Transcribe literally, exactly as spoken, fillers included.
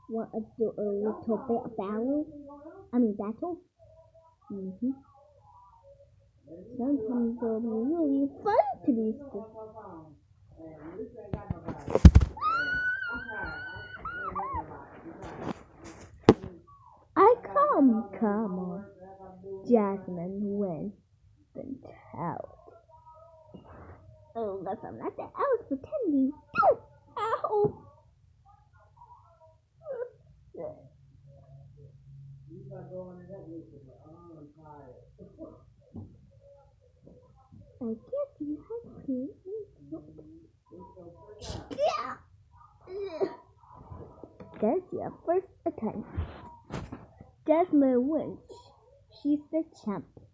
Want to do a little bit battle? I mean battle? Mm-hmm. Sometimes it'll be really fun to do stuff. I come, come on. Jasmine wins the towel. Oh, that's not that. I was pretending. Ow! Ow! I guess you have to. Yeah. There's your first attempt. Jasmine wins. She's the champ.